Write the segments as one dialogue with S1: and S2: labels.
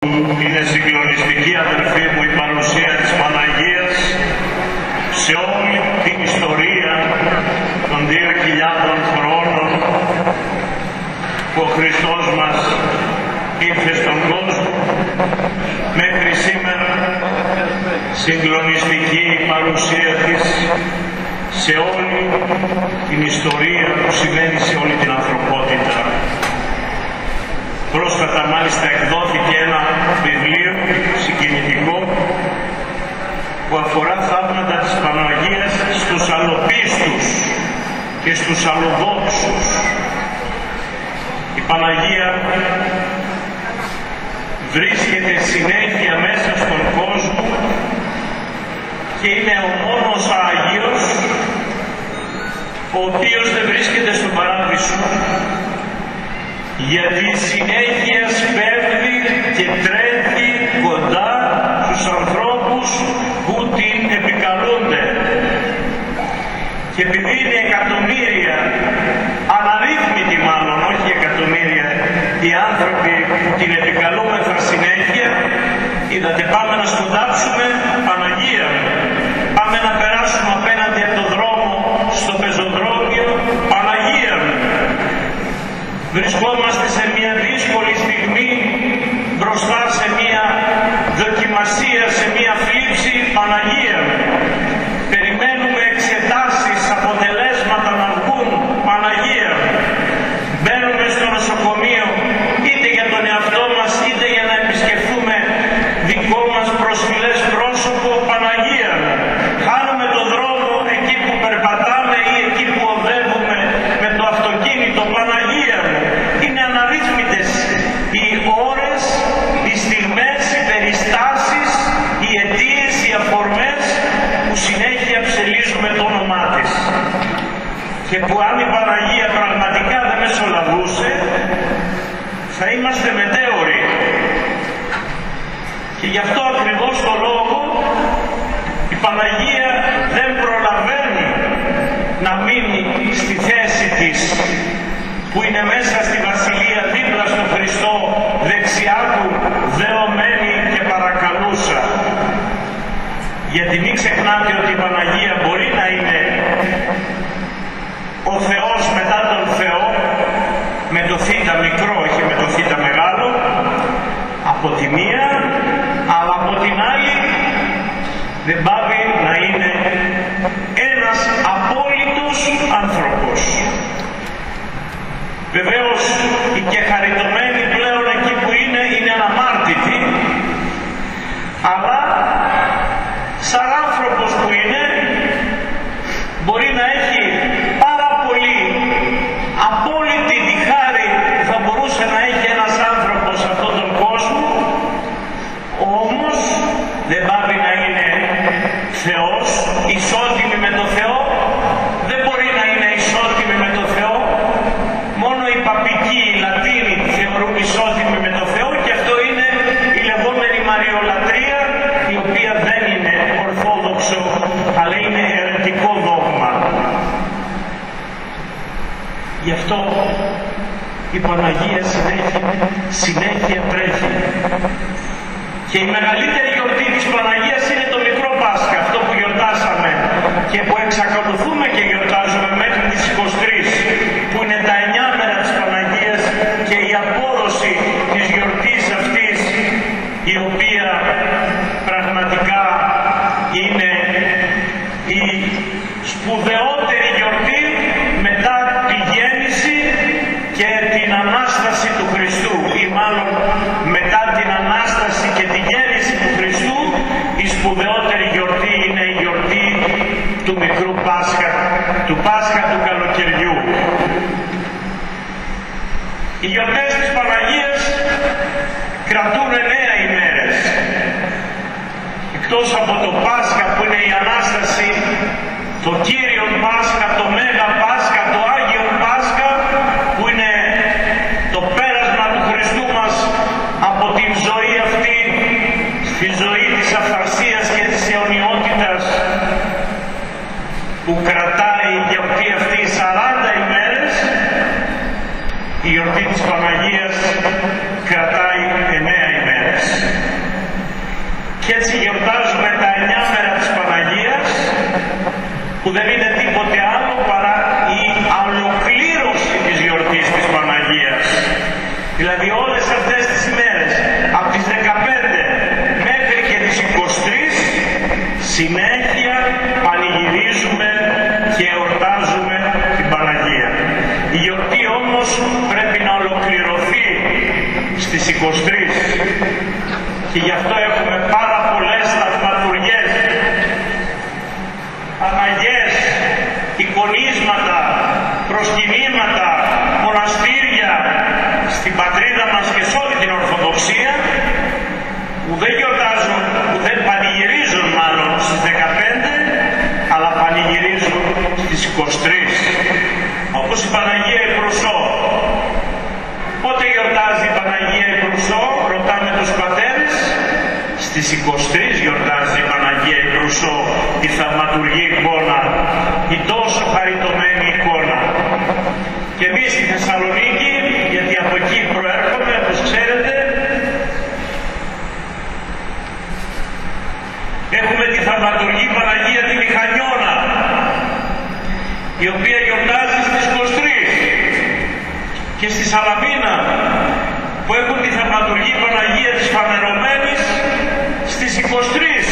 S1: Είναι συγκλονιστική, αδελφοί μου, η παρουσία της Παναγίας σε όλη την ιστορία των 2.000 χρόνων που ο Χριστός μας ήρθε στον κόσμο. Μέχρι σήμερα συγκλονιστική η παρουσία της σε όλη την ιστορία που σημαίνει σε όλη την ανθρωπότητα. Πρόσφατα μάλιστα εκδόθηκε ένα βιβλίο συγκινητικό που αφορά θαύματα της Παναγίας στους αλλοπίστους και στους αλλοδόξους. Η Παναγία βρίσκεται συνέχεια μέσα στον κόσμο και είναι ο μόνος Άγιος ο οποίος δεν βρίσκεται στον Παράδεισο, γιατί συνέχεια σπέβδει και τρέχει κοντά στους ανθρώπους που την επικαλούνται. Και επειδή είναι εκατομμύρια, αναρρύθμιτοι μάλλον, όχι εκατομμύρια, οι άνθρωποι που την επικαλούμεθα συνέχεια, είδατε, πάμε να σκοντάψουμε, Παναγία μου, πάμε να περάσουμε απέναντι από το δρόμο στο πεζοδρόμιο, Παναγία μου. Βρισκόμαστε σε μια δύσκολη στιγμή μπροστά σε μια δοκιμασία, σε μια θλίψη, Παναγία μου. Περιμένουμε εξετάσεις, αποτελέσματα να βγουν, Παναγία μου. Μπαίνουμε στο νοσοκομείο είτε για τον εαυτό μας είτε για να επισκεφθούμε δικό μας προσφυλές πρόσωπο, Παναγία μου. Χάνουμε τον δρόμο εκεί που περπατάμε ή εκεί που οδεύουμε με το αυτοκίνητο, Παναγία μου. Είναι αναρρύθμιτες οι ώρες, οι στιγμές, οι περιστάσεις, οι αιτίες, οι αφορμές που συνέχεια ψελίζουμε το όνομά της. Και που αν η Παναγία πραγματικά δεν μεσολαβούσε, θα είμαστε μετέωροι. Και γι' αυτό ακριβώς το λόγο η Παναγία δεν προλαβαίνει να μείνει στη θέση της που είναι μέσα στη Βασιλεία δίπλα στον Χριστό, δεξιά του, δεωμένη και παρακαλούσα. Γιατί μην ξεχνάτε ότι η Παναγία μπορεί να είναι ο Θεός μετά τον Θεό, με το θήτα μικρό, όχι με το θήτα μεγάλο, από τη μία, αλλά από την άλλη δεν πάβει να είναι ένας απόλυτος άνθρωπος. Βεβαίως οι και χαριτωμένοι πλέον εκεί που είναι αναμάρτητοι, αλλά σαν άνθρωπος που είναι, μπορεί να έχει πάρα πολύ απόλυτη τη χάρη που θα μπορούσε να έχει ένας άνθρωπος σε αυτόν τον κόσμο, όμως δεν πάβει να είναι Θεός, ισότιμη με το Θεό. Δεν μπορεί να είναι ισότιμη με το Θεό. Μόνο οι παπικοί, οι Λατίνοι θεωρούν ισότιμη με το Θεό, και αυτό είναι η λεγόμενη Μαριολατρία, η οποία δεν είναι ορθόδοξο, αλλά είναι αιρετικό δόγμα. Γι' αυτό η Παναγία συνέχεια τρέχει. Και η μεγαλύτερη γιορτή της Παναγίας είναι το Μικρό Πάσχα, αυτό που γιορτάσαμε και που εξακολουθούμε και γιορτάζουμε μέχρι τις 23, που είναι τα 9 μέρα της Παναγίας και η απόδοση της γιορτής αυτής, η οποία πραγματικά είναι η σπουδαιότερη γιορτή μετά τη γέννηση και την Ανάσταση του Χριστού, ή μάλλον μετά την Ανάσταση και τη γέννηση του Χριστού, η σπουδαιότερη γιορτή είναι η γιορτή του Μικρού Πάσχα, του Πάσχα του καλοκαιριού. Οι γιορτές της Παναγίας κρατούν 9 ημέρες. Εκτός από το Πάσχα που είναι η Ανάσταση, το Κύριον Πάσχα, το Μέγα Πάσχα, το Άγιον Πάσχα, που είναι το πέρασμα του Χριστού μας από την ζωή αυτή στη ζωή της αυθαρσίας και της αιωνιότητας, που κρατάει η γιορτή αυτή 40 ημέρες. Η γιορτή της Παναγίας κρατάει 9 ημέρες. που δεν είναι τίποτε άλλο παρά η ολοκλήρωση της γιορτής της Παναγίας. Δηλαδή όλες αυτές τις ημέρες, από τις 15 μέχρι και τις 23, συνέχεια πανηγυρίζουμε και εορτάζουμε την Παναγία. Η γιορτή όμως πρέπει να ολοκληρωθεί στις 23 και γι' αυτό έχουμε πάρα πολλές θαυματουργές, Παναγιές, εικονίσματα, προσκυνήματα, μοναστήρια στην πατρίδα μας και σε όλη την Ορθοδοξία που δεν γιορτάζουν, που δεν πανηγυρίζουν μάλλον στις 15, αλλά πανηγυρίζουν στις 23. Όπως η Παναγία η Προυσό. Πότε γιορτάζει η Παναγία η Προυσό, ρωτάμε τους πατέρες. Στις 23 γιορτάζει η Παναγία η Προυσό, η θαυματουργή εικόνα, η τόσο χαριτωμένη εικόνα. Και εμείς στη Θεσσαλονίκη, γιατί από εκεί προέρχομαι, όπως ξέρετε, έχουμε τη θαυματουργή Παναγία τη Μηχανιώνα, η οποία γιορτάζει στις 23, και στη Σαλαμίνα που έχουν τη θαυματουργή Παναγία της Φανερωμένης στις 23.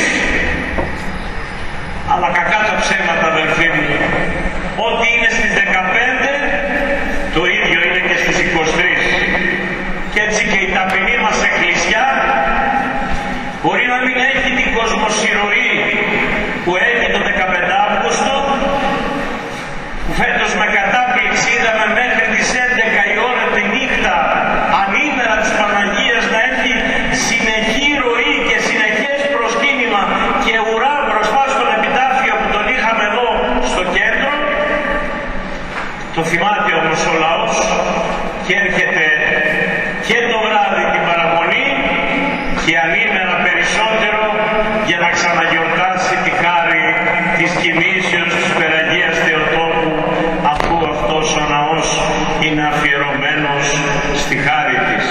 S1: Αλλά κακά τα ψέματα, αδελφοί μου, ό,τι είναι στις 15 το ίδιο είναι και στις 23. Και έτσι και η ταπεινή μας εκκλησιά μπορεί να μην έχει την κοσμοσυρωή που έχει το 15 Αύγουστο, που φέτος με κατάπληξη είδαμε μέχρι τις 11 η ώρα τη νύχτα ανήμερα της Παναγίας να έχει συνεχή ροή και συνεχές προσκύνημα και ουρά μπροστά στον επιτάφιο που τον είχαμε εδώ στο κέντρο. Το θυμάται όμως ο λαός και έρχεται και το βράδυ την παραμονή και ανήμερα περισσότερο για να ξαναγιορτάσει τη χάρη της κοιμήσεως της Περαγίας Θεοτόκου, αφού αυτός ο ναός είναι αφιερωμένος στη χάρη της.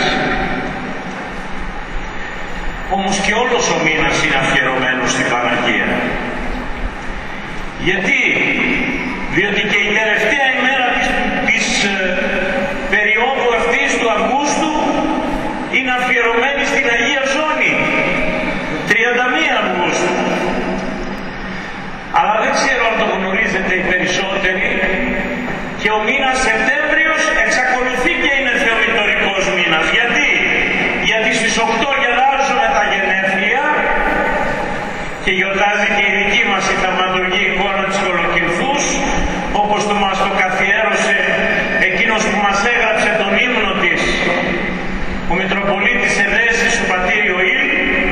S1: Όμως και όλος ο μήνας είναι αφιερωμένος στην Παναγία. Γιατί? Διότι και η τελευταία ημέρα της περίοδου αυτής του Αυγούστου είναι αφιερωμένη στην Αγία Ζώνη, 31 Αυγούστου. Αλλά δεν ξέρω αν το γνωρίζετε οι περισσότεροι, και ο μήνας Σεπτέμβριος εξακολουθεί και είναι θεομητορικός μήνας. Γιατί στις 8 γιορτάζουμε τα γενέθλια και γιορτάζει και η δική μας η θαυματουργή εικόνα της Κολοκυνθούς, όπως μας το καθιέρωσε εκείνος που μας έγραψε τον ύμνο της, ο Μητροπολίτης Εδέσης, ο πατήρ Ιωήλ.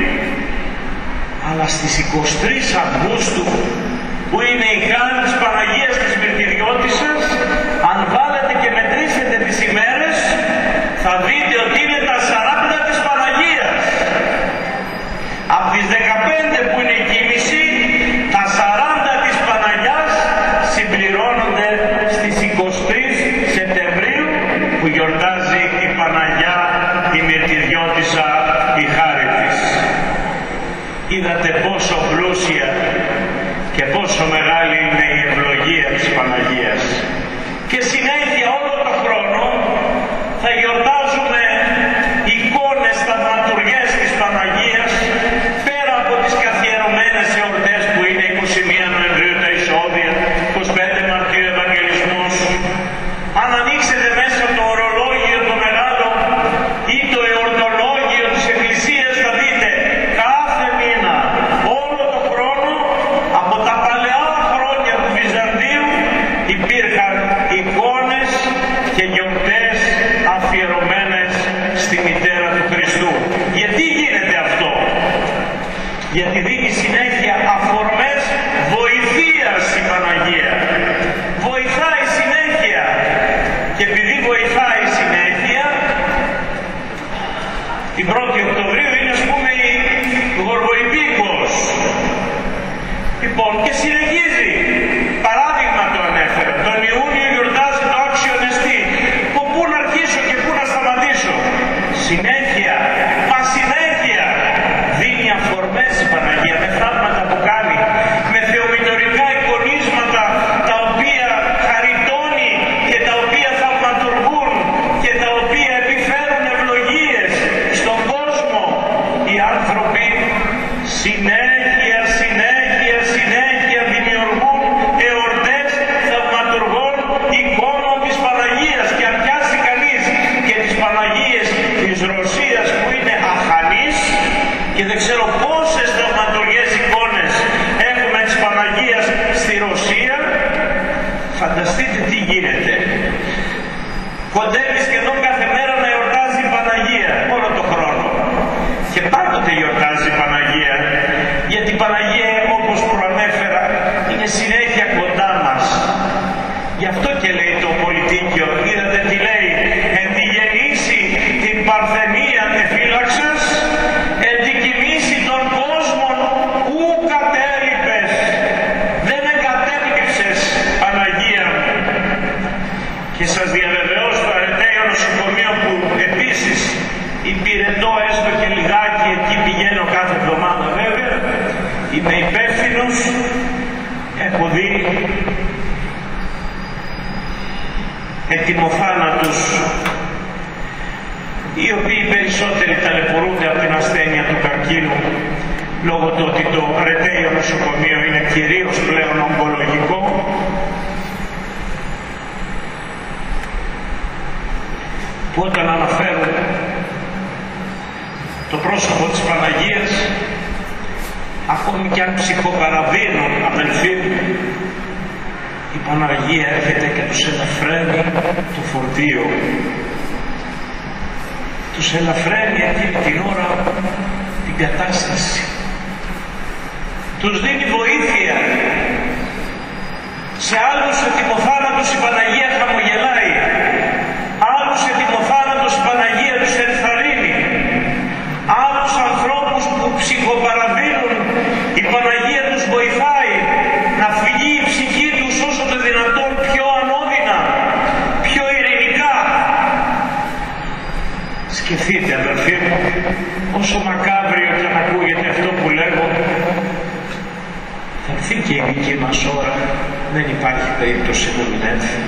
S1: Αλλά στις 23 Αυγούστου, που είναι η χάρη της Παναγίας της Μυρτηριώτισσας, αν βάλετε και μετρήσετε τις ημέρες, θα δείτε ότι είναι τα 40 της Παναγίας. Από τις 15 που είναι η κοίμηση, τα 40 της Παναγιάς συμπληρώνονται στις 23 Σεπτεμβρίου, που γιορτάζει η Παναγιά η Μυρτηριώτισσα η χάρη της. Είδατε πόσο πλούσια και πόσο μεγάλη είναι η ευλογία της Παναγίας. Και συνέχεια όλο το χρόνο θα γιορτάζουμε εικόνες, θαυματουργές της Παναγίας, πέρα από τις καθιερωμένες εορτές που είναι 21 Νοεμβρίου τα εισόδια, 25 Μαρτίου Ευαγγελισμός. Αν ανοίξετε μέσα το ορολόγιο το μεγάλο ή το εορτολόγιο της Εκκλησίας, θα δείτε κάθε μήνα, όλο το χρόνο, από τα παλαιά χρόνια του Βυζαντίου υπήρχαν εικόνες και γιορτές αφιερωμένες στη μητέρα του Χριστού. Γιατί γίνεται αυτό? Γιατί δίνει συνέχεια αφορμές βοηθείας η Παναγία. Βοηθάει συνέχεια. Και επειδή βοηθάει συνέχεια, την 1η Οκτωβρίου είναι, ας πούμε, η Γοργοϊπίκος. Λοιπόν, και συνεχίζει. Παράδειγμα το ανέφερα. Τον Ιούνιο γιορτάζει το Άξιο Νεστή. Πού να αρχίσω και πού να σταματήσω? Συνέχεια, μα συνέχεια δίνει αφορμές η Παναγία, με θαύματα που κάνει, με θεομητορικά εικονίσματα και δεν ξέρω πόσες θαυματουργές εικόνες έχουμε της Παναγίας στη Ρωσία. Φανταστείτε τι γίνεται. Κοντεύει σχεδόν κάθε μέρα να εορτάζει η Παναγία, όλο το χρόνο. Και πάντοτε γιορτάζει η Παναγία, γιατί η Παναγία, όπως προανέφερα, είναι συνέχεια κοντά μας. Γι' αυτό και λέει το Πολιτίκιο, είδατε τι λέει, εν τη γεννήσει την Παρθενία εφύλαξας, εν τη κοιμήσει των κόσμων ου κατέλειπες. Δεν εγκατέλειψες, Παναγία μου. Και σας διαβεβαιώ στο Αρετέιο νοσοκομείο, που επίσης υπηρετώ έστω και λιγάκι, εκεί πηγαίνω κάθε εβδομάδα βέβαια, είμαι υπεύθυνος, έχω δει ετοιμοθάνατους, οι οποίοι περισσότεροι ταλαιπωρούνται από την ασθένεια του καρκίνου, λόγω του ότι το Αρετέιο νοσοκομείο είναι κυρίως πλέον ογκολογικό. Που όταν αναφέρουν το πρόσωπο της Παναγίας, ακόμη κι αν ψυχοπαραδίνουν, αδελφοί μου, η Παναγία έρχεται και τους ελαφραίνει το φορτίο. Τους ελαφραίνει εκείνη την ώρα την κατάσταση. Τους δίνει βοήθεια. Σε άλλους ετοιμοθάνατους η Παναγία χαμογελάει. Άλλους ετοιμοθάνατος η Παναγία τους ενθαρρύνει. Άλλους ανθρώπους που ψυχοπαραδίνουν η Παναγία τους βοηθάει να φυγεί η ψυχή τους όσο το δυνατόν πιο ανώδυνα, πιο ειρηνικά. Σκεφτείτε, αδελφοί μου, όσο μακάβριο και αν ακούγεται αυτό που λέγω, θα έρθει και η δική μας ώρα, δεν υπάρχει περίπτωση να μην έρθει.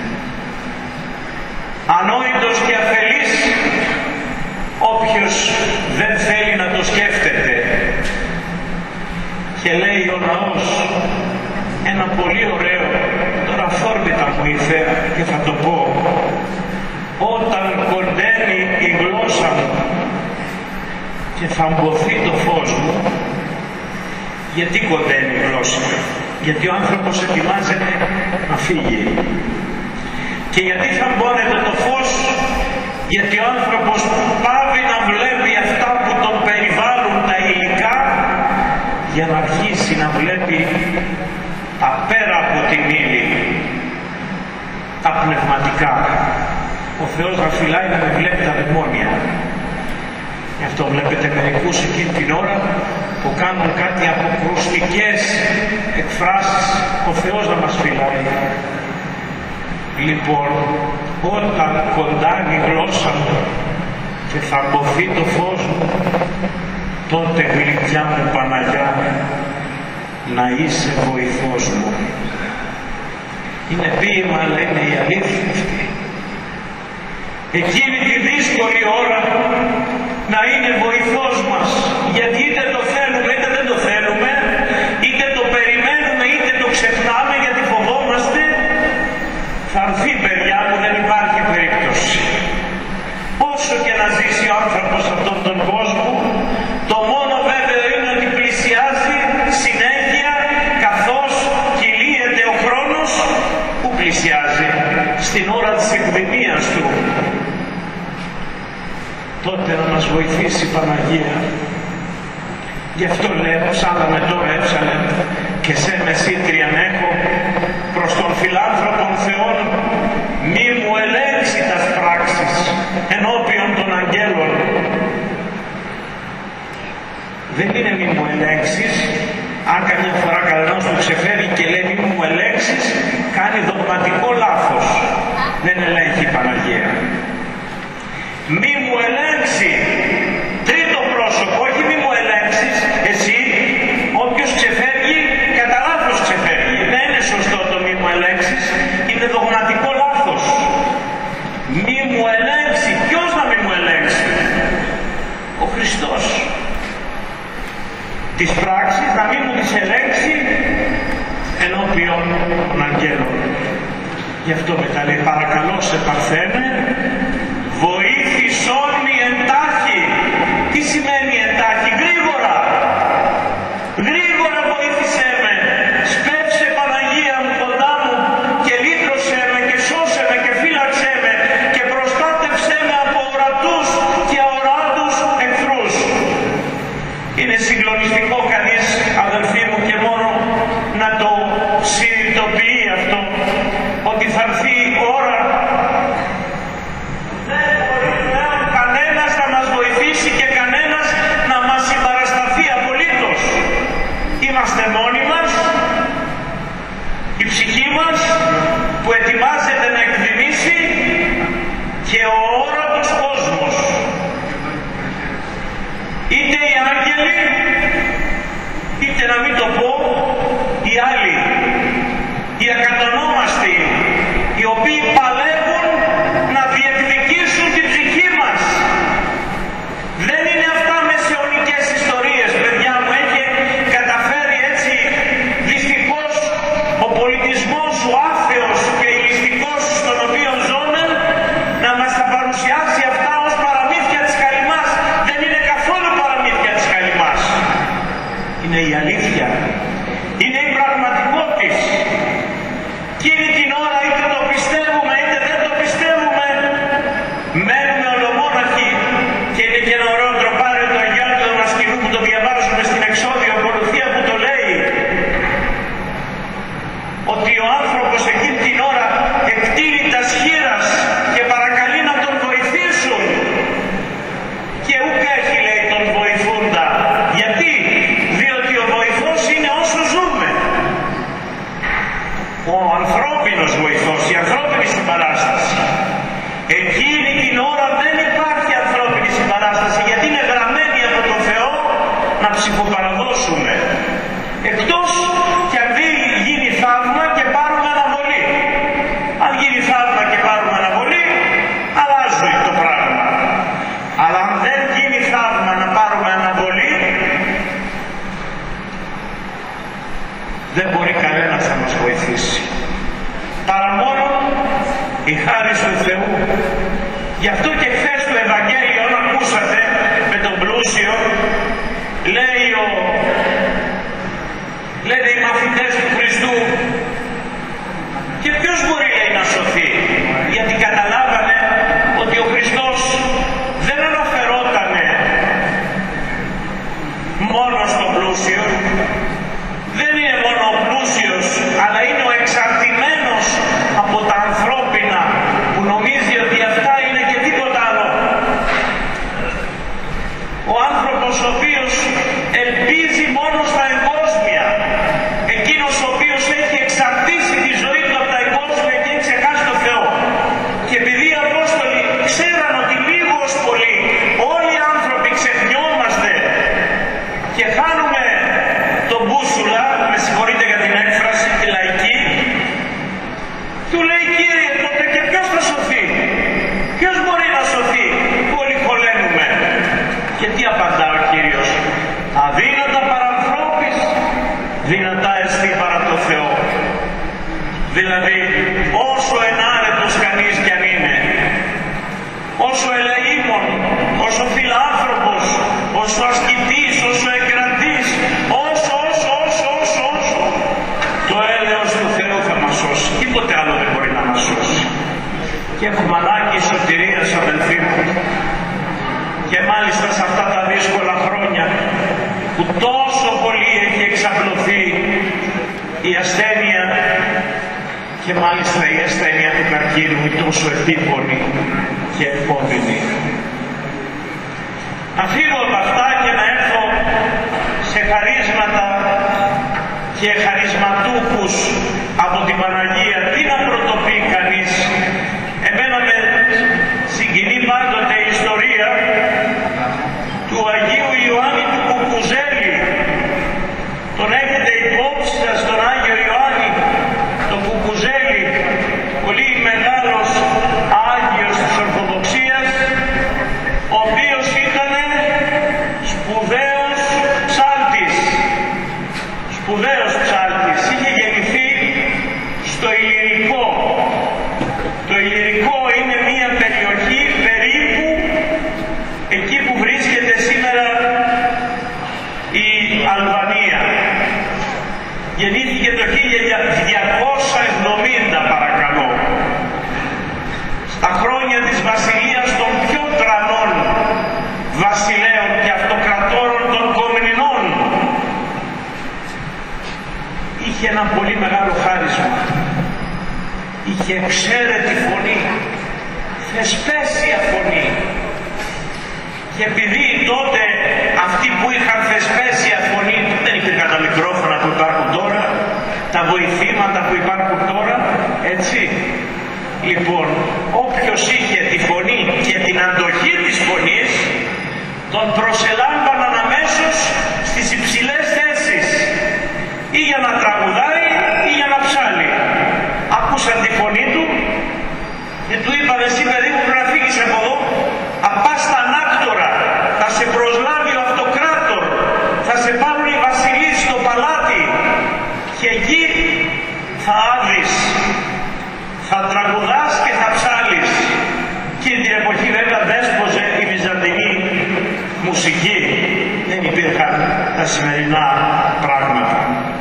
S1: Ανόητος και αφελής όποιος δεν θέλει να το σκέφτεται. Και λέει ο ναός ένα πολύ ωραίο, τώρα αυθόρμητα μου ήρθε και θα το πω, όταν κοντένει η γλώσσα μου και θα μπωθεί το φως μου. Γιατί κοντένει η γλώσσα μου? Γιατί ο άνθρωπος ετοιμάζεται να φύγει. Και γιατί θα μπώνεται το φως? Γιατί ο άνθρωπος πάβει να βλέπει αυτά που τον περιβάλλουν, τα υλικά, για να αρχίσει να βλέπει τα πέρα από την ύλη, τα πνευματικά. Ο Θεός να φυλάει να με βλέπει τα δαιμόνια. Γι' αυτό βλέπετε μερικούς εκείνη την ώρα που κάνουν κάτι αποκρουστικές εκφράσεις. Ο Θεός να μας φυλάει. Λοιπόν, όταν κοντάνει η γλώσσα μου και θα μπωθεί το φως μου, τότε γλυκιά μου Παναγιά, να είσαι βοηθός μου. Είναι ποίημα, αλλά είναι η αλήθεια αυτή. Εκείνη τη δύσκολη ώρα να είναι βοηθός μας, γιατί είτε το θέλουμε είτε δεν το θέλουμε, είτε το περιμένουμε είτε το ξεχνάμε γιατί φοβόμαστε, θα έρθει, παιδιά μου, δεν υπάρχει περίπτωση. Όσο και να ζήσει ο άνθρωπος αυτόν τον κόσμο, το μόνο βέβαιο είναι ότι πλησιάζει συνέχεια, καθώς κυλίεται ο χρόνος. Που πλησιάζει? Στην ώρα της εκδημίας του. Τότε να μας βοηθήσει η Παναγία. Γι' αυτό λέω, ψάλαμε τώρα έψαλεν και σε μεσήτριαν έχω, προς τον φιλάνθρωπον Θεόν μη μου ελέγξει τας πράξεις ενώπιον των αγγέλων. Δεν είναι μη μου ελέγξεις. Αν καμιά φορά κανένας του ξεφεύγει και λέει μη μου ελέγξεις, κάνει δογματικό λάθος. Δεν ελέγχει η Παναγία. Μη μου ελέγξει, τρίτο πρόσωπο, όχι μη μου ελέγξεις εσύ. Όποιος ξεφεύγει, κατά λάθος ξεφεύγει. Δεν είναι σωστό το μη μου ελέγξεις, είναι δογματικό λάθος. Μη μου ελέγξει, ποιος να μη μου ελέγξει? Ο Χριστός. Τις πράξεις να μην μου τις ελέγξει ενώπιον των αγγέλων. Γι' αυτό μετά λέει, παρακαλώ σε Παρθένε, βοήθησόν μη εντάχει. Τι σημαίνει εντάχει? Γρήγορα. Είναι συγκλονιστικό κανείς, αδελφοί μου, και μόνο να το συνειδητοποιεί αυτό, ότι θα έρθει η ώρα, δεν μπορεί πλέον κανένας να μας βοηθήσει και κανένας να μας συμπαρασταθεί απολύτως. Είμαστε μόνοι μας, η ψυχή μας που ετοιμάζεται να εκδημήσει και ο όρατος κόσμος. Είτε οι άγγελοι, είτε να μην το πω, οι άλλοι, οι ακατονόμαστοι, οι οποίοι παλεύουν να διεκδικήσουν την ψυχή μας. Δεν είναι αυτά μεσαιωνικές ιστορίες, παιδιά μου. Έχει καταφέρει έτσι δυστυχώς ο πολιτισμός, ο άθεος και ηλιστικός στον οποίο ζούμε, να μας τα παρουσιάσει αυτά ως παραμύθια της Καλυμάς. Δεν είναι καθόλου παραμύθια της Καλυμάς. Είναι η αλήθεια. Είναι η πραγματικότης. Εκείνη την ώρα, είτε το πιστεύουμε είτε δεν το πιστεύουμε, μένουμε ολομόναχοι. Και είναι και ένα ωραίο τροπάριο του Αγίου Άγγελου Δαμασκηνού που το διαβάζουμε στην Εξώδιο Ακολουθία, που το λέει ότι ο άνθρωπος εκείνη την ώρα εκτείνει τα σχήρας και παρακαλεί να τον βοηθήσουν, και ουκ έχει, λέει, τον βοηθούντα. Γιατί? Διότι ο βοηθός είναι όσο ζούμε. Ο ανθρώπινος βοηθός, η ανθρώπινη συμπαράσταση. Εκείνη την ώρα δεν υπάρχει ανθρώπινη συμπαράσταση, γιατί είναι γραμμένη από τον Θεό να ψυχοπαραδώσουμε. Εκτός κι αν δεν γίνει θαύμα και πάρουμε αναβολή. Αν γίνει θαύμα και πάρουμε αναβολή, αλλάζει το πράγμα. Αλλά αν δεν γίνει θαύμα να πάρουμε αναβολή, δεν μπορεί κανένας να μας βοηθήσει. Παρά μόνο η χάρις του Θεού. Γι' αυτό και χθες το Ευαγγέλιο, αν ακούσατε με τον πλούσιο, λένε οι μαθητές του Χριστού, και ποιος μπορεί, λέει, να σωθεί? Γιατί καταλάβανε ότι ο Χριστός δεν αναφερότανε μόνο στον πλούσιο. Δεν είναι μόνο ο πλούσιος, αλλά είναι ο εξαρτημένος από τα ανθρώπινα, που νομίζει ότι αυτά είναι και τίποτα άλλο. Ο άνθρωπος ο οποίος ελπίζει μόνο στα εγκόσμια, εκείνος ο οποίος έχει εξαρτήσει τη ζωή του από τα εγκόσμια και έχει ξεχάσει το Θεό. Και επειδή οι Απόστολοι ξέραν ότι λίγος πολύ όλοι οι άνθρωποι ξεχνιόμαστε και χάνουμε τον μπούσουλα, με συγχωρείτε για την έκφραση, τη λαϊκή, του λέει, Κύριε, τότε και ποιος θα σωθεί? Ποιος μπορεί να σωθεί που όλοι χωλένουμε? Και τι απαντά ο Κύριος? Αδύνατα παρανθρώπης, δυνατά εστί παρά το Θεό. Δηλαδή, όσο ενάρετος κανείς κι αν είναι, όσο ελεήμων, όσο φιλάνθρωπος, όσο ασκητής, όσο εγκρατής, όσο, το έλεος του Θεού θα μας σώσει. Τίποτε άλλο δεν μπορεί να μας σώσει. Και έχουμε ανάγκη σωτηρίας, αδελφοί μου. Και μάλιστα σε αυτά τα δύσκολα χρόνια που τόσο πολύ έχει εξαπλωθεί η ασθένεια, και μάλιστα η ασθένεια του καρκίνου, η τόσο επίπονη και επώδυνη. Να φύγω από αυτά και να έρθω σε χαρίσματα και χαρισματούχους από την Παναγία. Τι να πρωτοποιεί κανείς? Εμένα με συγκινεί πάντοτε η ιστορία του Αγίου Ιωάννη του Κουκουζέλη. Τον έχετε υπόψη σας, τον Άγιο Ιωάννη τον Κουκουζέλη, πολύ μεγάλος Άγιος της Ορθοδοξίας, ο οποίος ήταν σπουδαίος ψάλτης. Σπουδαίος ψάλτης. Είχε γεννηθεί στο Ηλυρικό. Το Ηλυρικό είναι μια περιοχή περίπου εκεί που βρίσκεται σήμερα η Αλβανία. Γεννήθηκε το 1270, παρακαλώ. Στα χρόνια της βασιλείας των πιο τρανών βασιλέων και αυτοκρατόρων των κομμουνιστών είχε ένα πολύ μεγάλο χάρισμα. Είχε εξαίρετη φωνή, θεσπέσια φωνή. Και επειδή τότε αυτοί που είχαν θεσπέσια φωνή, δεν υπήρχαν τα μικρόφωνα που υπάρχουν τώρα, τα βοηθήματα που υπάρχουν τώρα, έτσι. Λοιπόν, όποιος είχε τη φωνή και την αντοχή της φωνής, τον προσελάμβαναν αμέσως στις υψηλές θέσεις, ή για να τραγουδάει ή για να ψάλει. Άκουσαν τη φωνή του και του είπαν, εσύ παιδί μου πρέπει να φύγεις από εδώ, να πας στα ανάκτορα, θα σε προσλάβει ο αυτοκράτορ, θα σε πάρουν οι βασιλείς στο παλάτι και εκεί θα άδεις, θα τραγουδάς και θα ψάλεις. Και την εποχή βέβαια δέσποζε η βυζαντινή μουσική, δεν υπήρχαν τα σημερινά πράγματα.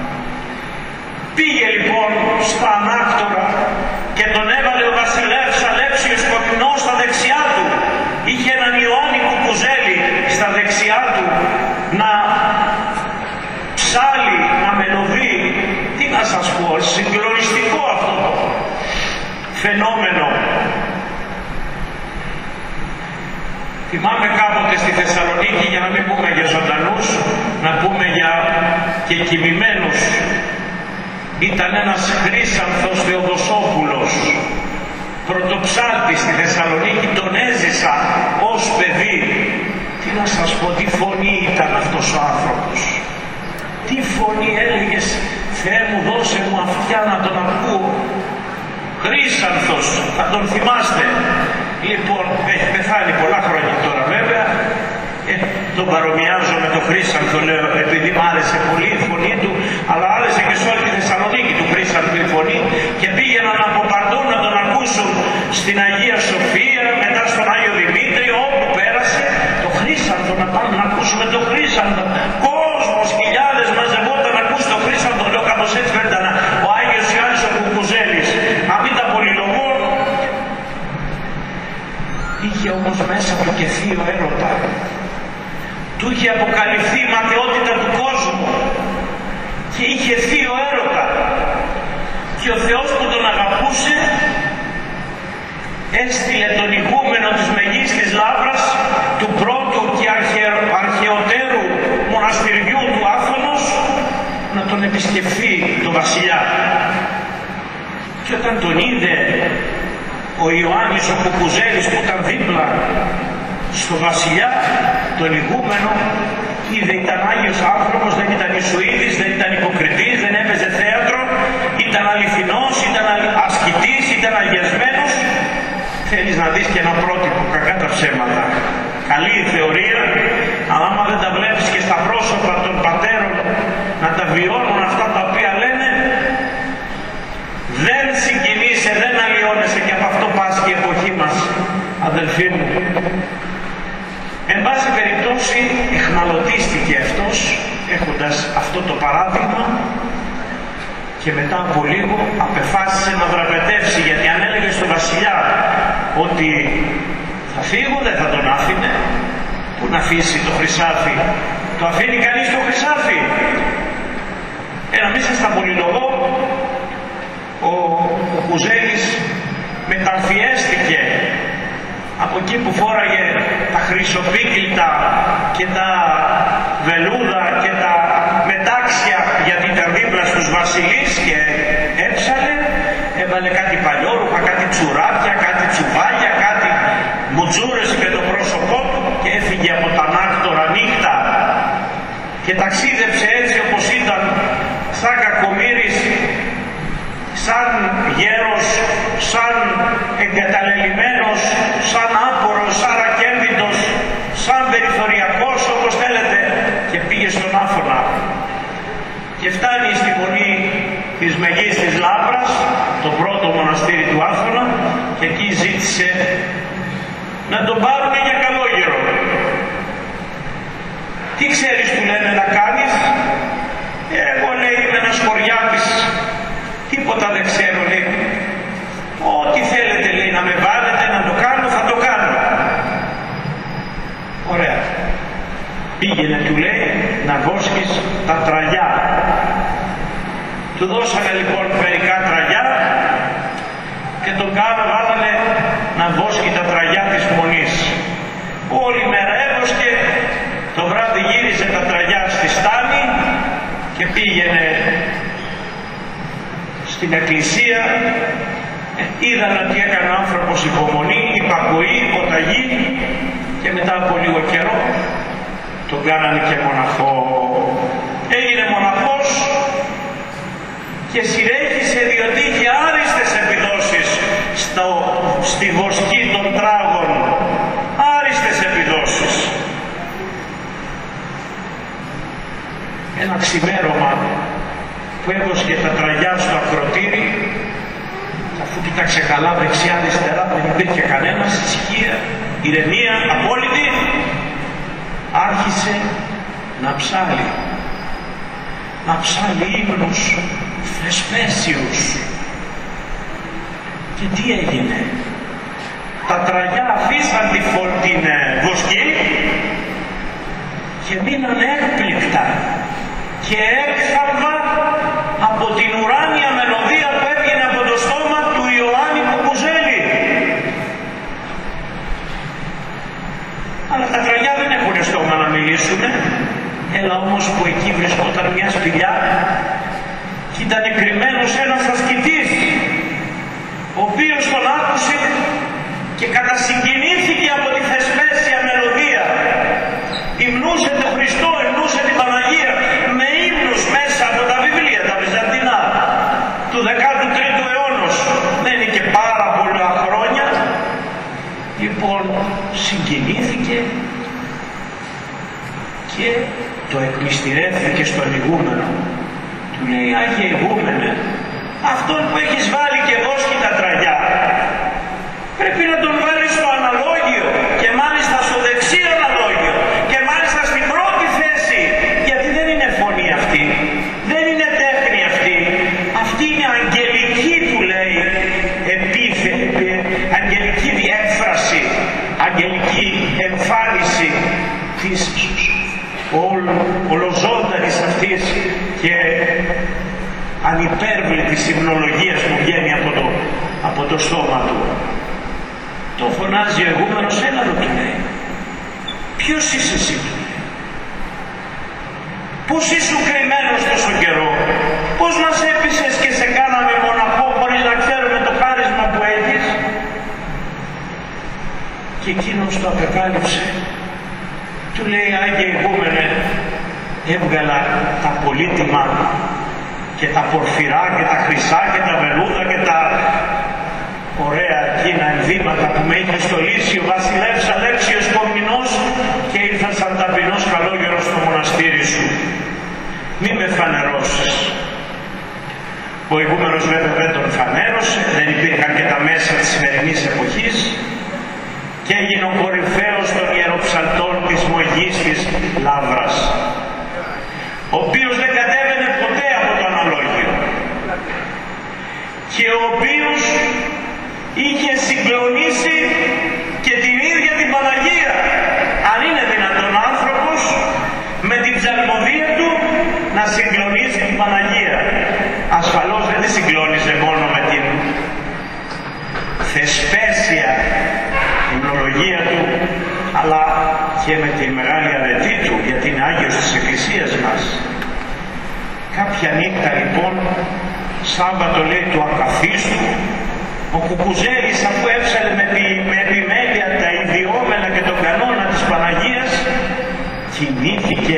S1: Πήγε λοιπόν στα ανάκτορα και τον έβαλε ο βασιλεύς Αλέξιος Κοκκινός στα δεξιά του. Είχε έναν Ιωάννη Κουκουζέλη στα δεξιά του να ψάλει, να μελωδεί. Τι να σας πω, συγκλονιστικό αυτό το φαινόμενο. Θυμάμαι κάποτε στη Θεσσαλονίκη, για να μην πούμε για ζωντανούς, να πούμε για και κοιμημένους. Ήταν ένας Χρύσανθος Θεοδοσόπουλος, πρωτοψάλτης στη Θεσσαλονίκη, τον έζησα ως παιδί. Τι να σας πω, τι φωνή ήταν αυτός ο άνθρωπος. Τι φωνή, έλεγες, Θεέ μου δώσε μου αυτιά να τον ακούω. Χρύσανθος, θα τον θυμάστε. Λοιπόν, έχει πεθάνει πολλά χρόνια τώρα βέβαια. Τον παρομοιάζω με τον Χρύσανθο, λέω, επειδή μου άρεσε πολύ η φωνή του, αλλά άρεσε και σε όλη τη Θεσσαλονίκη του Χρύσανθου η φωνή, και πήγαιναν από παντού να τον ακούσουν στην Αγία Σοφία, μετά στον Άγιο Δημήτριο, όπου πέρασε, το Χρύσανθο, να πάμε να ακούσουμε το Χρύσανθο. Κόσμος, χιλιάδες μαζευόταν να ακούσει το Χρύσανθο, λέω, κάπως έτσι ήταν ο Άγιος Ιωάννης ο Κουκουζέλης. Να μην τα πολυλογώ. Είχε όμως μέσα του και θείο έρωτα. Του είχε αποκαλυφθεί η ματαιότητα του κόσμου και είχε θείο έρωτα. Και ο Θεός που τον αγαπούσε έστειλε τον ηγούμενο της Μεγίστης Λαύρας, του πρώτου και αρχαιοτέρου μοναστηριού του Άθωνος, να τον επισκεφθεί τον βασιλιά. Και όταν τον είδε ο Ιωάννης ο Κουκουζέλης που ήταν δίπλα στο βασιλιά, τον ηγούμενο, είδε, ήταν Άγιος άνθρωπος, δεν ήταν Ιησουήτης, δεν ήταν υποκριτής, δεν έπαιζε θέατρο, ήταν αληθινός, ήταν ασκητής, ήταν αγιασμένος. Θέλεις να δεις και ένα πρότυπο, κακά τα ψέματα. Καλή η θεωρία, αλλά άμα δεν τα βλέπεις και στα πρόσωπα των πατέρων να τα βιώνουν αυτά τα οποία λένε, δεν συγκινείσαι, δεν αλλοιώνεσαι, και από αυτό πάσχει η εποχή μας, αδελφοί μου. Εν πάση περιπτώσει εχμαλωτίστηκε αυτός έχοντας αυτό το παράδειγμα, και μετά από λίγο απεφάσισε να δραπετεύσει, γιατί αν έλεγε στο βασιλιά ότι θα φύγω, δεν θα τον άφηνε. Που να αφήσει το χρυσάφι? Το αφήνει κανείς το χρυσάφι? Να μην σας τα πολυλογώ, ο Κουκουζέλης μεταμφιέστηκε από εκεί που φόραγε τα χρυσοπίκλητα και τα βελούδα και τα μετάξια, γιατί ήταν δίπλα στους βασιλείς, και έψαλε, έβαλε κάτι παλιόρουχα, κάτι τσουράπια, κάτι τσουβάλια, κάτι μουτζούρες με το πρόσωπό του, και έφυγε από τα ανάκτορα νύχτα και ταξίδεψε έτσι όπως ήταν, σαν κακομοίρης, σαν γέρος, σαν εγκαταλελειμμένος, σαν άπορος, σαν ακίνδυτος, σαν περιθωριακός, όπως θέλετε, και πήγε στον Άθωνα. Και φτάνει στη μονή της Μεγίστης Λαύρας, το πρώτο μοναστήρι του Άθωνα, και εκεί ζήτησε να τον πάρουν για καλόγερο. Τι ξέρεις, του λένε, να κάνεις? Εγώ, λέει, είμαι ένας χωριάτης, τίποτα δεν ξέρω, λέει. Ό,τι θέλετε, λέει, να με βάλετε να το κάνω, θα το κάνω. Ωραία. Πήγαινε, του λέει, να βόσκεις τα τραλιά. Του δώσανε λοιπόν μερικά τραγιά και τον βάλανε να βόσκει τα τραγιά της Μονής. Όλη μέρα έβοσκε, το βράδυ γύριζε τα τραγιά στη στάνη και πήγαινε στην εκκλησία. Είδαν ότι έκανε ο άνθρωπος υπομονή, υπακοή, υποταγή και μετά από λίγο καιρό τον κάνανε και μοναχό. Έγινε μοναχός και συνέχισε, διότι είχε άριστες επιδόσεις στη βοσκή των τράγων. Άριστες επιδόσεις. Ένα ξημέρωμα που έβοσκε τα τραγιά στο ακροτήρι, αφού κοίταξε καλά δεξιά αριστερά, δεν υπήρχε κανένας, ησυχία, ηρεμία απόλυτη, άρχισε να ψάλει. Να ψάλει ύμνους θεσπέσιους. Και τι έγινε? Τα τραγιά αφήσαν την βοσκή και μείναν έκπληκτα και έκθαμα από την ουράνια μελωδία που έβγαινε από το στόμα του Ιωάννη Κουκουζέλη. Αλλά τα τραγιά δεν έχουν στόμα να μιλήσουνε. Έλα όμως που εκεί βρισκόταν μια σπηλιά και ήταν κρυμμένος ένας ασκητής, ο οποίος τον άκουσε και κατασυγκινήθηκε από τη θεσπέσια μελωδία. Υμνούσε τον Χριστό, υμνούσε την Παναγία με ύμνους μέσα από τα βιβλία, τα βυζαντινά του 13ου αιώνα. Δεν είναι και πάρα πολλά χρόνια. Λοιπόν, συγκινήθηκε και το εκμυστηρεύθηκε στον ηγούμενο. Του λέει, Άγιε ηγούμενε, αυτόν που έχεις βάλει και βόσκει τα τραγιά, πρέπει να τον βάλεις στο αναλόγιο και μάλιστα στο δεξί αναλόγιο και μάλιστα στην πρώτη θέση, γιατί δεν είναι φωνή αυτή, δεν είναι τέχνη αυτή, αυτή είναι αγγελική, του λέει, αγγελική διέφραση, αγγελική εμφάνιση της ολοζώντανης αυτής και ανυπέρβλητης υμνολογίας που βγαίνει από το στόμα του. Το φωνάζει ο ηγούμενος, έλα του λέει. Ποιος είσαι εσύ, του λέει. Πώς ήσουν κρυμμένος τόσο καιρό, πώς μας έπεισες και σε κάναμε μοναχό χωρίς να ξέρουμε το χάρισμα που έχεις? Και εκείνος το απεκάλυψε. Του λέει, Άγιε ηγούμενε, έβγαλα τα πολύτιμα και τα πορφυρά και τα χρυσά και τα βελούδα και τα ωραία εκείνα ενδύματα που με είχε στολίσει ο βασιλεύς Αλέξιος Κομνηνός και ήρθα σαν ταπεινός καλόγερος στο μοναστήρι σου. Μη με φανερώσεις. Ο ηγούμενος βέβαια δεν τον φανέρωσε, δεν υπήρχαν και τα μέσα της σημερινής εποχής και έγινε ο κορυφαίος των ιεροψαλτών της Μογής της Λαύρας, ο οποίος δεν κατέβαινε ποτέ από το αναλόγιο και ο οποίος είχε συγκλονίσει και την ίδια την Παναγία. Αν είναι δυνατόν άνθρωπος με την ψαλμοδία του να συγκλονίσει την Παναγία? Ασφαλώς δεν τη συγκλώνησε μόνο με την θεσπέσια υμνολογία του, αλλά και με τη μεγάλη αρετή του, γιατί είναι Άγιος της Εκκλησίας μας. Κάποια νύχτα λοιπόν, Σάββατο λέει του Ακαθίστου, ο Κουκουζέλης, αφού έψαλε με επιμέλεια τα ιδιόμενα και τον κανόνα της Παναγίας, κοιμήθηκε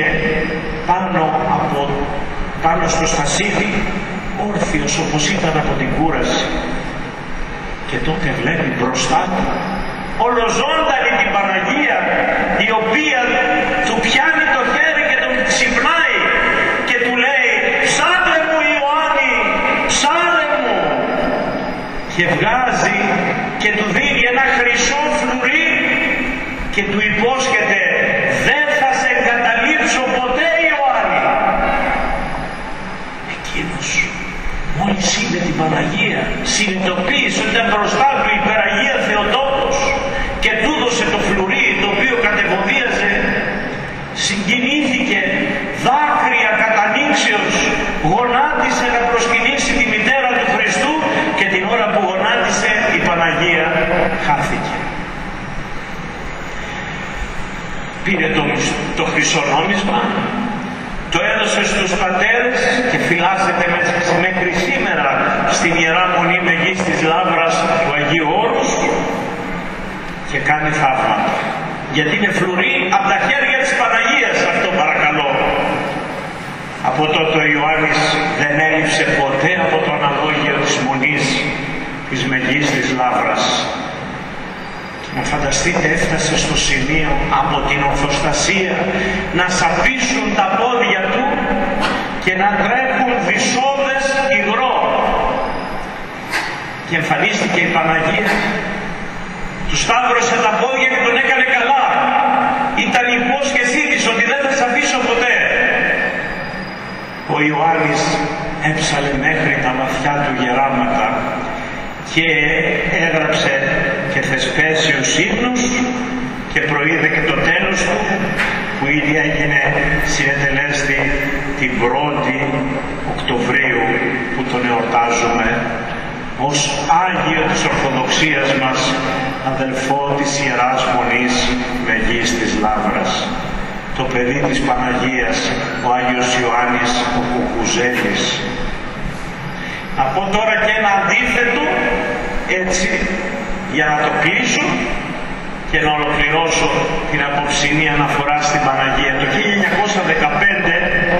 S1: πάνω στο στασίδι, όρθιος όπως ήταν από την κούραση. Και τότε βλέπει μπροστά του ολοζώντανη την Παναγία, η οποία του πιάνει το χέρι και τον ξυπνάει και του λέει, ψάλε μου Ιωάννη, ψάλε μου. Και βγάζει και του δίνει ένα χρυσό φλουρί και του υπόσχεται, δεν θα σε εγκαταλείψω ποτέ Ιωάννη. Εκείνος μόλις είδε την Παναγία, συνειδητοποίησε ότι ήταν μπροστά του η υπεραγία Θεοτόκος και του έδωσε το φλουρί το οποίο κατεβοδίαζε, συγκινήθηκε, δάκρυα κατανοίξεως γονάτισε να προσκυνήσει χάθηκε. Πήρε το χρυσονόμισμα, το έδωσε στους πατέρες και φυλάσσεται μέχρι σήμερα στην Ιερά Μονή Μεγίστης Λαύρας του Αγίου Όρους και κάνει θαύματα. Γιατί είναι φλουρί από τα χέρια της Παναγίας αυτό, παρακαλώ. Από τότε ο Ιωάννης δεν έλειψε ποτέ από το αναλόγιο της Μονής της Μεγίστης Λαύρας. Να φανταστείτε, έφτασε στο σημείο από την ορθοστασία να σαπίσουν τα πόδια του και να τρέχουν δυσόδες υγρό. Και εμφανίστηκε η Παναγία, του σταύρωσε τα πόδια και τον έκανε καλά. Ήταν η υπόσχεσή της ότι δεν θα σε αφήσω ποτέ. Ο Ιωάννης έψαλε μέχρι τα βαθιά του γεράματα και έγραψε και θεσπέσιους ύμνους και προείδε και το τέλος του, που ήδη έγινε συνετελέστη την 1η Οκτωβρίου που τον εορτάζουμε ως Άγιο της Ορθοδοξίας μας, αδελφό της Ιεράς Μονής Μεγίστης Λαύρας, το παιδί της Παναγίας, ο Άγιος Ιωάννης ο Κουκουζέλης. Να πω τώρα και ένα αντίθετο, έτσι, για να το κλείσω και να ολοκληρώσω την απόψινή αναφορά στην Παναγία. Το 1915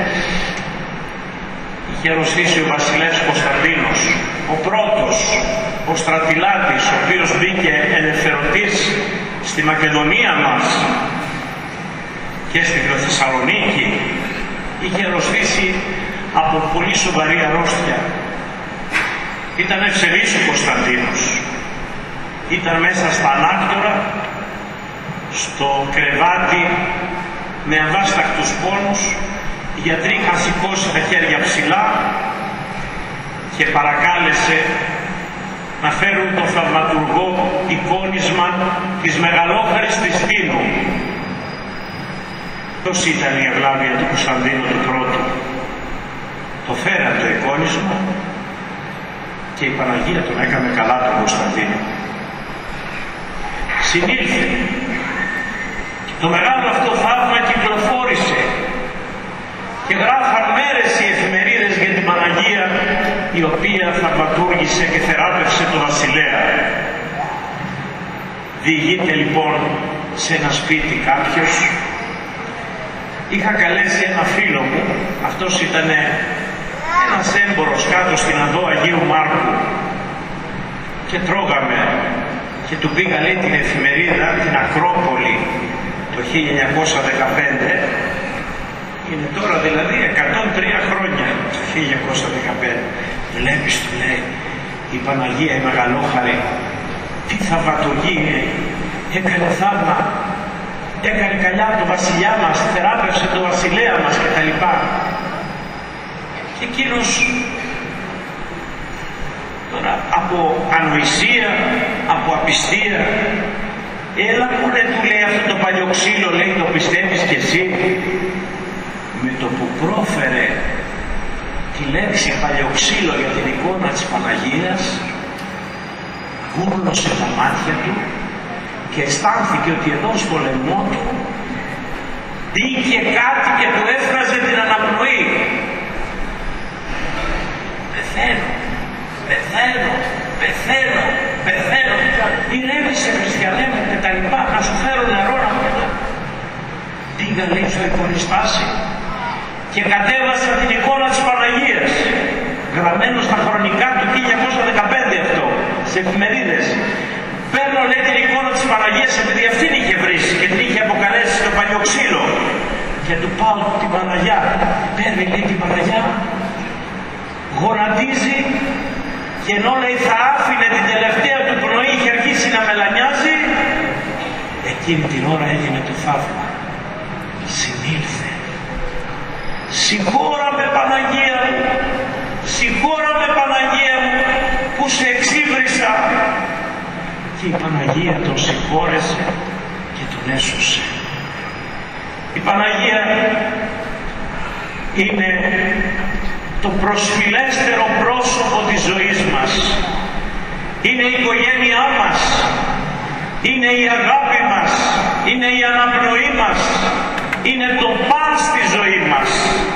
S1: είχε αρρωστήσει ο βασιλεύς Κωνσταντίνος, ο πρώτος, ο στρατηλάτης, ο οποίος μπήκε ελευθερωτής στη Μακεδονία μας και στη Θεσσαλονίκη. Είχε αρρωστήσει από πολύ σοβαρή αρρώστια. Ήταν ευσεβής ο Κωνσταντίνος. Ήταν μέσα στα ανάκτορα, στο κρεβάτι, με αβάστακτους πόνους. Οι γιατροί είχαν σηκώσει τα χέρια ψηλά και παρακάλεσε να φέρουν το θαυματουργό εικόνισμα της Μεγαλόχαρης της Τίνου. Πώς ήταν η ευλάβεια του Κωνσταντίνου του πρώτου? Το φέραν το εικόνισμα και η Παναγία τον έκανε καλά τον Κωνσταντίνο. Συνήλθε. Το μεγάλο αυτό θαύμα κυκλοφόρησε και γράφαν μέρες οι εφημερίδες για την Παναγία, η οποία θαυματούργησε και θεράπευσε το βασιλέα. Διηγείται λοιπόν σε ένα σπίτι κάποιος. Είχα καλέσει ένα φίλο μου, αυτός ήταν ένας έμπορος κάτω στην Αδό Αγίου Μάρκου, και τρώγαμε και του πήγα, λέει, την εφημερίδα, την Ακρόπολη, το 1915. Είναι τώρα δηλαδή 103 χρόνια, το 1915. Βλέπεις, του λέει, η Παναγία η Μεγαλόχαρη, τι θαυματουργή είναι, έκανε θαύμα, έκανε καλιά το βασιλιά μας, θεράπευσε το βασιλέα μας κτλ. Και εκείνος τώρα από ανοησία, από απιστία, έλα μου ρε, του λέει, αυτό το παλιό ξύλο, λέει, το πιστεύεις κι εσύ? Με το που πρόφερε τη λέξη παλιοξύλο για την εικόνα της Παναγίας, γούρλωσε τα μάτια του και αισθάνθηκε ότι εδώ στο λαιμό του μπήκε κάτι και του έφραζε την αναπνοή. Πεθαίνω, πεθαίνω, πεθαίνω, πεθαίνω. Ηρέμησε, χριστιανέ μου, και τα λοιπά, να σου φέρω νερό να πούμε. Πήγα, λέει, στο εικονιστάσι και κατέβασα την εικόνα της Παναγίας, γραμμένο στα χρονικά του 1915 αυτό, σε εφημερίδες. Παίρνω, λέει, την εικόνα της Παναγίας, επειδή αυτήν είχε βρει και την είχε αποκαλέσει το παλιό ξύλο, και του πάω την Παναγιά. Παίρνει, λέει, την Παναγιά, γονατίζει, και ενώ, λέει, θα άφηνε την τελευταία του πνοή, είχε αρχίσει να μελανιάζει, εκείνη την ώρα έγινε το θαύμα. Συνήλθε. Συγχώραμε, Παναγία μου, συγχώραμε, Παναγία μου, που σε εξύβρισα. Και η Παναγία τον συγχώρεσε και τον έσωσε. Η Παναγία είναι το προσφυλέστερο πρόσωπο της ζωής μας. Είναι η οικογένειά μας. είναι η αγάπη μας, είναι η αναπνοή μας, είναι το παν στη ζωή μας.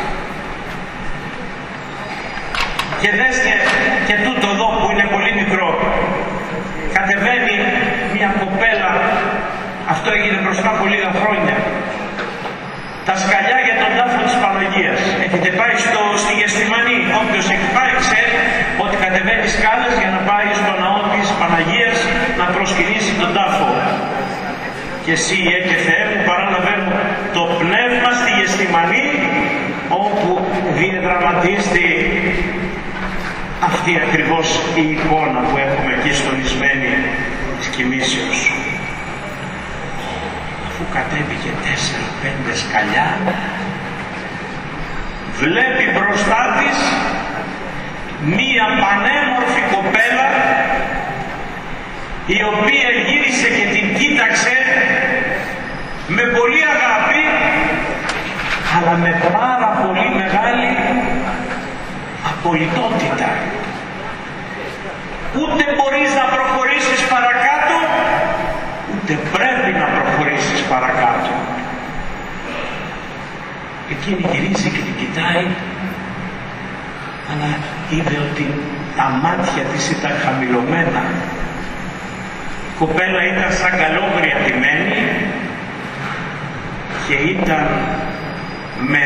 S1: Και δέστε και τούτο εδώ που είναι πολύ μικρό. Κατεβαίνει μια κοπέλα, αυτό έγινε μπροστά από λίγα χρόνια, τα σκαλιά για τον τάφο της Παναγίας. Έχετε πάει στη Γεστημανή? Όποιος έχει πάει ξέρει ότι κατεβαίνει σκάλες για να πάει στο ναό της Παναγίας να προσκυνήσει τον τάφο. Και εσύ, και Θεέ μου, παραλαβαίνω το πνεύμα στη Γεστημανή, όπου διαδραματίζεται αυτή ακριβώς η εικόνα που έχουμε εκεί στολισμένη της κοιμήσεως. Αφού κατέβηκε 4-5 σκαλιά, βλέπει μπροστά της μία πανέμορφη κοπέλα, η οποία γύρισε και την κοίταξε με πολύ αγάπη, αλλά με πάρα πολύ μεγάλη απολυτότητα. Ούτε μπορείς να προχωρήσεις παρακάτω, ούτε πρέπει να προχωρήσεις παρακάτω. Εκείνη γυρίζει και την κοιτάει, αλλά είδε ότι τα μάτια της ήταν χαμηλωμένα. Η κοπέλα ήταν σαν καλόγρια ντυμένη και ήταν με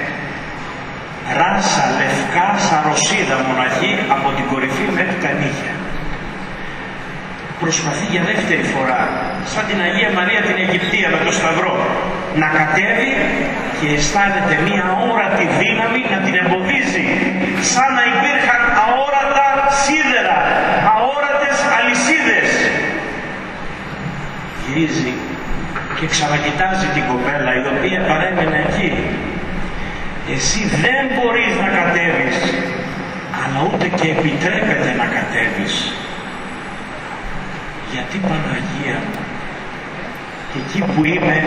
S1: ράσα λευκά σαν ρωσίδα μοναχή από την κορυφή μέχρι τα νύχια. Προσπαθεί για δεύτερη φορά, σαν την Αγία Μαρία την Αιγυπτία με το Σταυρό, να κατέβει και αισθάνεται μία αόρατη δύναμη να την εμποδίζει, σαν να υπήρχαν αόρατα σίδερα, αόρατες αλυσίδες. Γυρίζει και ξανακοιτάζει την κοπέλα, η οποία παρέμενε εκεί. Εσύ δεν μπορείς να κατέβεις, αλλά ούτε και επιτρέπεται να κατέβεις. Γιατί, Παναγία μου, και εκεί που είμαι,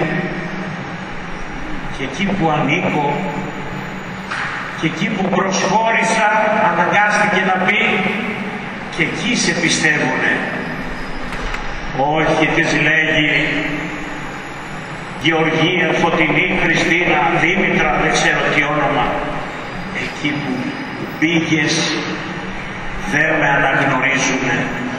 S1: και εκεί που ανήκω, και εκεί που προσχώρησα, αναγκάστηκε να πει, και εκεί σε πιστεύουνε. Όχι, της λέγει, Γεωργία, Φωτεινή, Χριστίνα, Δήμητρα, δεν ξέρω τι όνομα. Εκεί που πήγες δεν με αναγνωρίζουνε.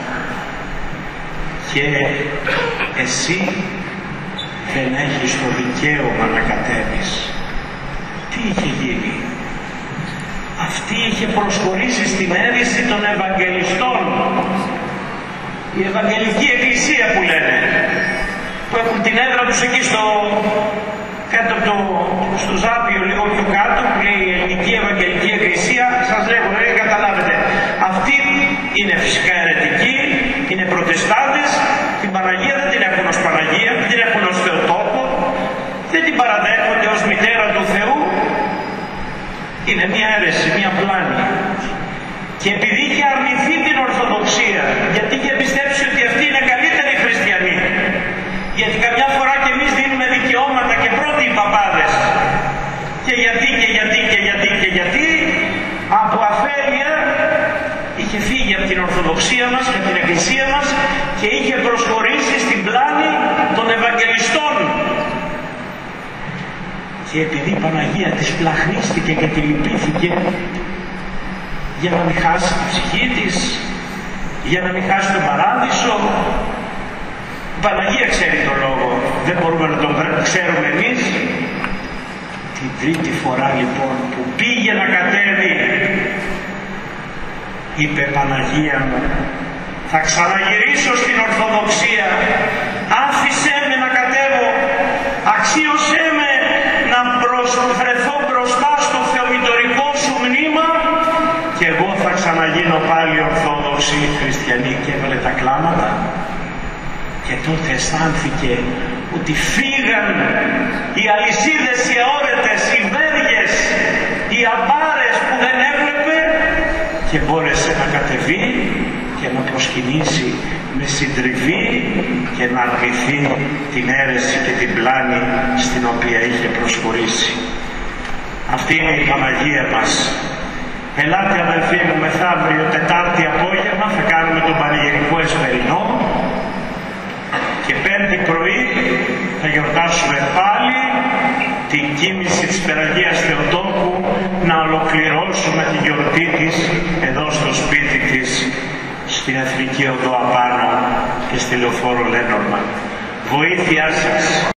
S1: Και εσύ δεν έχεις το δικαίωμα να κατέβεις. Τι είχε γίνει? Αυτή είχε προσχωρήσει στην αίρεση των Ευαγγελιστών. Η Ευαγγελική Εκκλησία που λένε, που έχουν την έδρα τους εκεί κάτω στο Ζάπιο, λίγο πιο κάτω, που λέει η Ελληνική Ευαγγελική Εκκλησία. Σας λέγω, δεν καταλάβετε. Αυτοί είναι φυσικά αιρετικοί, είναι προτεστάντες, την Παναγία δεν την έχουν ως Παναγία, δεν την έχουν ως Θεοτόκο, δεν την παραδέχονται ως μητέρα του Θεού. Είναι μια αίρεση, μια πλάνη. Και επειδή είχε αρνηθεί την Ορθοδοξία, γιατί είχε πιστέψει ότι αυτοί είναι καλύτεροι χριστιανοί, γιατί καμιά φορά και εμείς δίνουμε δικαιώματα και πρώτοι οι παπάδες, και γιατί από αφέλεια είχε φύγει από την Ορθοδοξία μας και από την Εκκλησία μας και είχε προσχωρήσει στην πλάνη των Ευαγγελιστών. Και επειδή η Παναγία της πλαχνίστηκε και τη λυπήθηκε, για να μην χάσει τη ψυχή της, για να μην χάσει τον παράδεισο, η Παναγία ξέρει τον λόγο, δεν μπορούμε να τον ξέρουμε εμείς. Την τρίτη φορά λοιπόν που πήγε να κατέβει, είπε, Παναγία μου, θα ξαναγυρίσω στην Ορθοδοξία, άφησέ με να κατέβω, αξίωσέ με να βρεθώ μπροστά στο θεομητορικό σου μνήμα και εγώ θα ξαναγίνω πάλι Ορθόδοξη Χριστιανή. Και έβαλε τα κλάματα και τότε αισθάνθηκε ότι φύγαν οι αλυσίδες, οι αόρετες, οι βέργες, οι αμπάρες που δεν έβλεπε και μπόρεσε να κατεβεί και να προσκυνήσει με συντριβή και να αρνηθεί την αίρεση και την πλάνη στην οποία είχε προσχωρήσει. Αυτή είναι η Παναγία μας. Ελάτε αδελφοί μου, μεθαύριο Τετάρτη απόγευμα θα κάνουμε τον πανηγυρικό εσπερινό και Πέμπτη πρωί θα γιορτάσουμε πάλι την κοίμηση της Περαγίας Θεοτόκου, να ολοκληρώσουμε τη γιορτή της εδώ στο σπίτι της, στην Εθνική Οδό Απάνω και στη Λεωφόρο Λέnormand. Βοήθειά σας.